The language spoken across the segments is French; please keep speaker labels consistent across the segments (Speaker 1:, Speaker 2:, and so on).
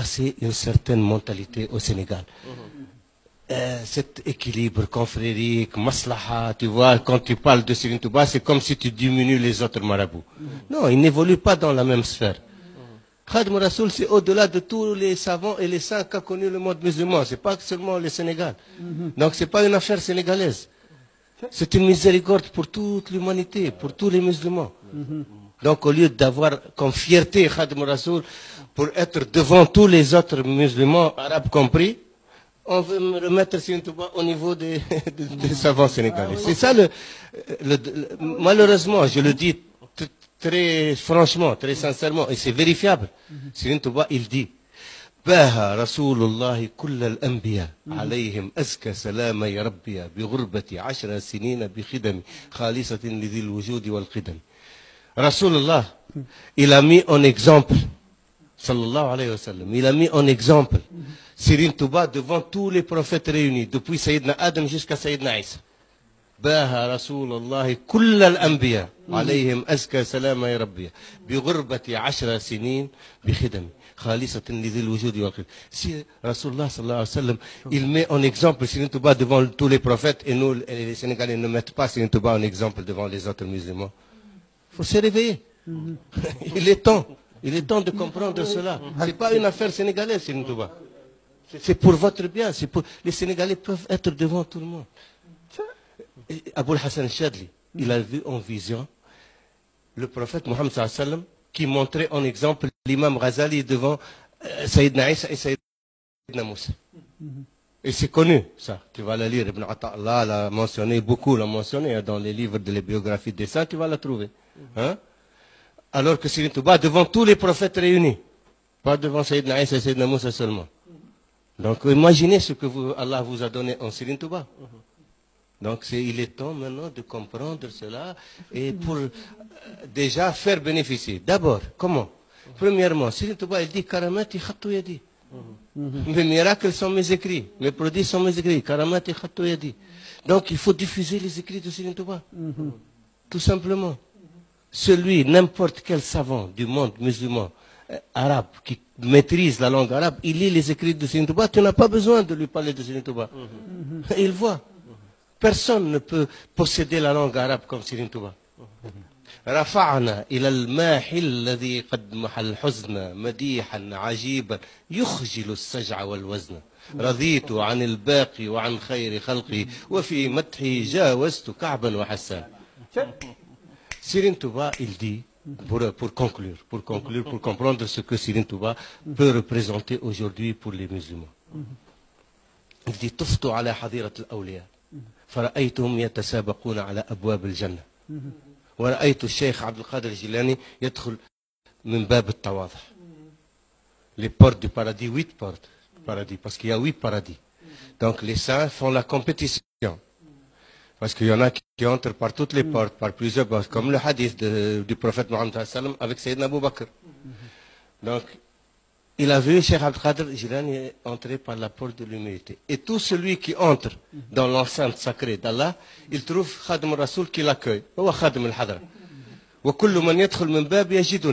Speaker 1: dépasser une certaine mentalité au Sénégal. Cet équilibre confrérique, maslaha, tu vois, quand tu parles de Serigne Touba, c'est comme si tu diminues les autres marabouts. Non, ils n'évoluent pas dans la même sphère. Khadim Rassoul, c'est au-delà de tous les savants et les saints qu'a connu le monde musulman. C'est pas seulement le Sénégal. Donc c'est pas une affaire sénégalaise. C'est une miséricorde pour toute l'humanité, pour tous les musulmans. Donc au lieu d'avoir comme fierté Khadim Rassoul pour être devant tous les autres musulmans, arabes compris, on veut me remettre Serigne Touba au niveau des savants sénégalais. C'est ça malheureusement, je le dis très franchement, très sincèrement, et c'est vérifiable. Serigne Touba, il dit باها رسول الله كل الأنبياء عليهم أزكى سلام يا ربي بغربة 10 سنين بخدم خالصة لذي الوجود والقدم. رسول الله, il a mis en exemple, sallallahu alayhi wa sallam, il a mis en exemple Serigne Touba devant tous les prophètes réunis, depuis Sayyidina Adam jusqu'à Sayyidina Isa. باها رسول الله كل الأنبياء عليهم أزكى سلام يا ربي بغربة 10 سنين بخدم خالصة لذي الوجود والقدم. Si Rasulullah sallallahu alayhi wa sallam, il met en exemple Serigne Touba devant tous les prophètes, et nous, les Sénégalais, ne mettent pas Serigne Touba en exemple devant les autres musulmans. Il faut se réveiller. Il est temps de comprendre cela. Ce n'est pas une affaire sénégalaise, Serigne Touba. C'est pour votre bien. Les Sénégalais peuvent être devant tout le monde. Aboul Hassan Chadli, il a vu en vision le prophète Mohammed sallallahu alayhi wa sallam qui montrait en exemple l'imam Ghazali devant Sayyidina Isa et Sayyidina Moussa. Et c'est connu, ça. Tu vas la lire. Ibn Ata'Allah l'a mentionné, beaucoup l'ont mentionné dans les livres de les biographies des saints, tu vas la trouver. Hein? Alors que Serigne Touba devant tous les prophètes réunis, pas devant Sayyidina Isa et Sayyidina Moussa seulement. Donc imaginez ce que Allah vous a donné en Serigne Touba. Donc il est temps maintenant de comprendre cela et pour déjà faire bénéficier. D'abord, comment? Premièrement, Serigne Touba, il dit Karamati khattou yadi. Mes miracles sont mes écrits, mes prodiges sont mes écrits. Karamati khattou yadi. Donc il faut diffuser les écrits de Serigne Touba. Tout simplement. Celui, n'importe quel savant du monde musulman, arabe, qui maîtrise la langue arabe, il lit les écrits de Serigne Touba, tu n'as pas besoin de lui parler de Serigne Touba. Il voit. Personne ne peut posséder la langue arabe comme Serigne Touba. رفعنا إلى الماحي الذي قد محى الحزن مديحا عجيبا يخجل السجع والوزن رضيت عن الباقي وعن خير خلقي وفي مدحي جاوزت كعبا وحسان. Serigne Touba, il dit, pour conclure, pour comprendre ce que Serigne Touba peut représenter aujourd'hui pour les musulmans. Il dit طفت على حظيرة الأولياء فرأيتهم يتسابقون على أبواب الجنة ورأيت الشيخ عبد القادر الجيلاني يدخل من باب التواضع. Les portes du paradis, 8 portes du paradis, parce qu'il y a 8 paradis. Donc les saints font la compétition. Parce qu'il y en a qui entrent par toutes les portes, par plusieurs portes, comme le hadith du prophète Mohammed avec Sayyidina Abu Bakr. Donc, il a vu Cheikh Abdel Qadir Jilani entrer par la porte de l'humilité. Et tout celui qui entre dans l'enceinte sacrée d'Allah, il trouve Khadim Rasoul qui l'accueille. هو خادم الحضرة. وكل من يدخل من باب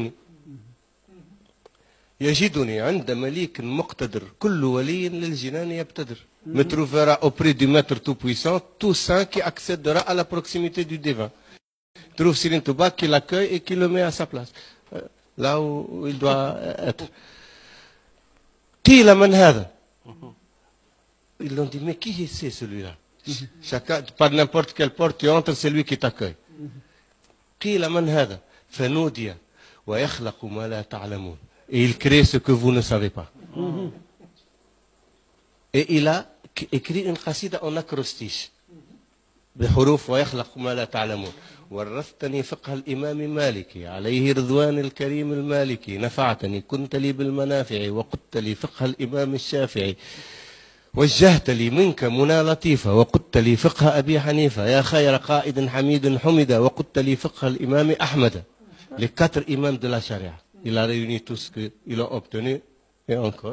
Speaker 1: يجدني عند مليك مقتدر كل ولي للجنان يبتدر. Me trouvera auprès du maître tout-puissant, tout saint qui accédera à la proximité du divin. Trouve Serigne Touba qui l'accueille et qui le met à sa place, là où il doit être. قيل من هذا. Ils l'ont dit, mais qui c'est celui-là? Chacun, par n'importe quelle porte tu entres, c'est lui qui t'accueille. قيل من هذا فنودي ويخلق ما لا تعلمون. Et il crée ce que vous ne savez pas. Et il a écrit une qasida en acrostiche. بحروف ويخلق ما لا تعلمون. ورثتني فقه الإمام مالكي عليه رضوان الكريم المالكي نفعتني كنت لي بالمنافع وقدت لي فقه الإمام الشافعي وجهت لي منك منى لطيفة وقدت لي فقه أبي حنيفة يا خير قائد حميد حمد وقدت لي فقه الإمام أحمد. Les 4 imams de la charia. Il a réuni tout ce qu'ils ont obtenu et encore.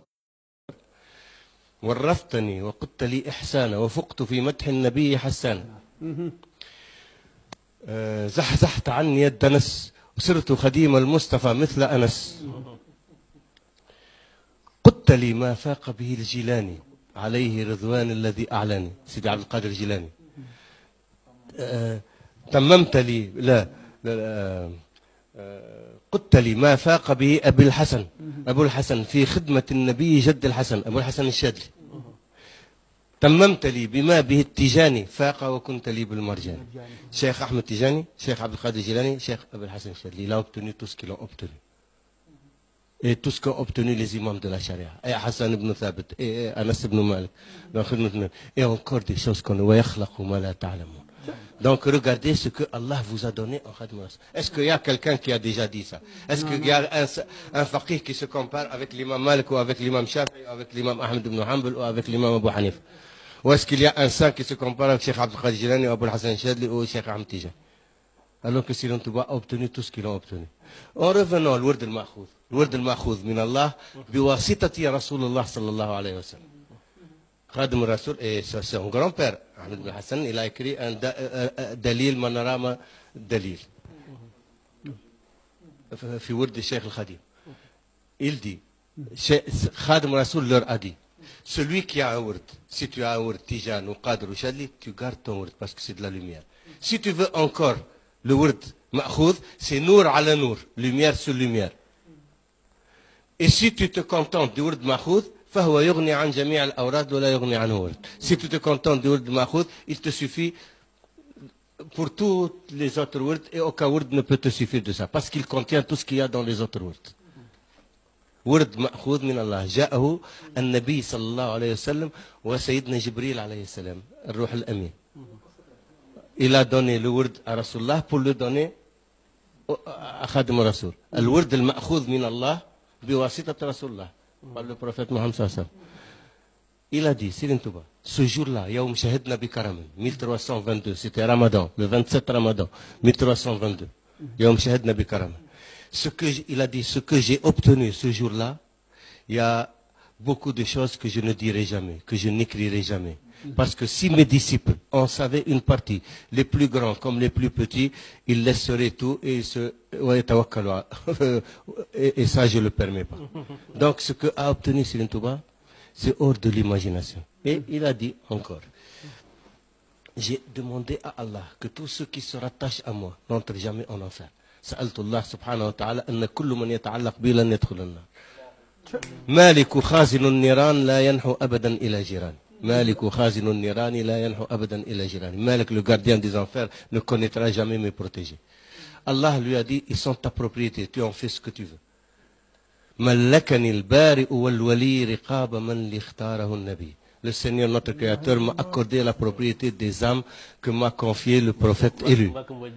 Speaker 1: ورثتني وقدت لي إحسانا وفقت في مدح النبي حسانا. زحزحت عني يد أنس وصرت خديم المصطفى مثل أنس. قدت قدت لي ما فاق به الجيلاني عليه رضوان الذي أعلاني. سيدي عبد القادر الجيلاني. تممت لي لا قدت لي ما فاق به أبي الحسن، أبو الحسن في خدمة النبي جد الحسن، أبو الحسن الشاذلي. تممت لي بما به التيجاني فاق وكنت لي بالمرجاني. Cheikh Ahmed Tijani, Cheikh Abdel Qadir Jilani, Cheikh Abul Hassan Chadli. Il a obtenu tout ce qu'ils ont obtenu. Et tout ce qu'ont obtenu les imams de la charia. Et Hassan ibn Thabit, et Anas ibn Malik. Et encore des choses qu'on voit. Donc regardez ce que Allah vous a donné en Khadim Rasul. Est-ce qu'il y a quelqu'un qui a déjà dit ça? Est-ce qu'il y a un faqih qui se compare avec l'imam Malik ou avec l'imam Shafi'i ou avec l'imam Ahmed ibn Hanbal ou avec l'imam Abu Hanif? Ou est-ce qu'il y a un saint qui se compare avec Cheikh Abdel Qadir Jilani ou Abul Hassan Chadli ou Cheikh Ahmed Tijani? Alors que Sirun Touba a obtenu tout ce qu'ils ont obtenu. En revenant au Word al-Ma'khoud. Le Word al-Ma'khoud min Allah biwasitati Rasulullah sallallahu alayhi wa sallam. Khadim Rasul et son grand-père Ahmed bin Hassan, il a écrit un Dalil Manarama Dalil. في ورد الشيخ الخديم. Il dit, Khadim Rasul leur a dit, celui qui a un word, si tu as un word Tijan ou Qadr ou Chadli, tu gardes ton word parce que c'est de la lumière. Si tu veux encore le word Ma'khoud, c'est Nour ala Nour, lumière sur lumière. Et si tu te contentes du word Ma'khoud, فهو يغني عن جميع الأوراد ولا يغني عنه ورد. Si tu te contentes du word Ma'khoud, il te suffit pour tous les autres words et aucun word ne peut te suffire de ça parce qu'il contient tout ce qu'il y a dans les autres words. ورد مأخوذ من الله جاءه النبي صلى الله عليه وسلم وسيدنا جبريل عليه السلام الروح الأمين. Il a donné le word à Rasulullah pour le donner à Khadim Rasul. الورد المأخوذ من الله بواسطة رسول الله par le prophète Mohammed sallallahu alayhi wa sallam. Il a dit, Sirine Touba, ce jour-là, Yaoum Shahidna Bikaramin, 1322, c'était Ramadan, le 27 Ramadan, 1322, Yaoum Shahidna Bikaramin. Il a dit, ce que j'ai obtenu ce jour-là, il y a beaucoup de choses que je ne dirai jamais, que je n'écrirai jamais. Parce que si mes disciples en savaient une partie, les plus grands comme les plus petits, ils laisseraient tout et et ça je ne le permets pas. Donc ce que a obtenu Sirine Touba, c'est hors de l'imagination. Et il a dit encore, j'ai demandé à Allah que tous ceux qui se rattachent à moi n'entrent jamais en enfer. سألت الله سبحانه وتعالى أن كل من يتعلق بي لن يدخل النار. مالك خازن النيران لا ينحو أبدا إلى جيران. Malik ou Khazin al-Nirani la yanhu abadan ila jirani. Malik, le gardien des enfers, ne connaîtra jamais mes protégés. Allah lui a dit, ils sont ta propriété, tu en fais ce que tu veux. Mallakani al-bari'u wal-wali riqaba man li ikhtarahu an-nabi. Le Seigneur, notre Créateur, m'a accordé la propriété des âmes que m'a confié le prophète élu.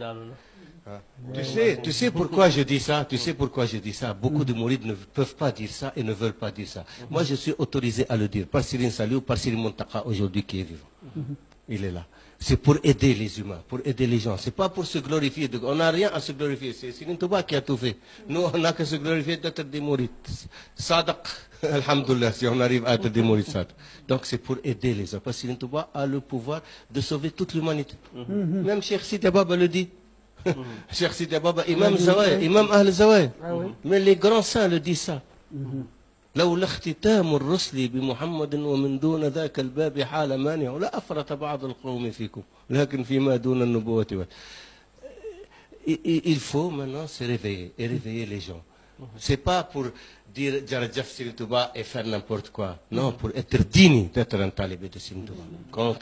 Speaker 1: Tu sais pourquoi je dis ça? Tu sais pourquoi je dis ça? Beaucoup de mourides ne peuvent pas dire ça et ne veulent pas dire ça. Moi, je suis autorisé à le dire par Sirine Saliou, par Sirine Montaka aujourd'hui qui est vivant. Il est là. C'est pour aider les humains, pour aider les gens. C'est pas pour se glorifier. On n'a rien à se glorifier. C'est Sirine Touba qui a tout fait. Nous, on n'a qu'à se glorifier d'être des mourides. Sadaq, alhamdoulilah, si on arrive à être des mourides sadaq. Donc c'est pour aider les gens. Parce que Sirine Touba a le pouvoir de sauver toute l'humanité. Même Cheikh Sidi Baba le dit. Cheikh Sidi Baba, imam Zawaya, imam Ahl Zawaya. Mais les grands saints le disent ça. لولا اختتام الرسل بمحمد ومن دون ذاك الباب حال مانع لا أفرط بعض القوم فيكم لكن فيما دون النبوة. Il faut maintenant se réveiller et réveiller les gens. C'est pas pour dire Djaradjaf Sirine Touba et faire n'importe quoi. Non, pour être digne d'être un talibé de Sirine Touba.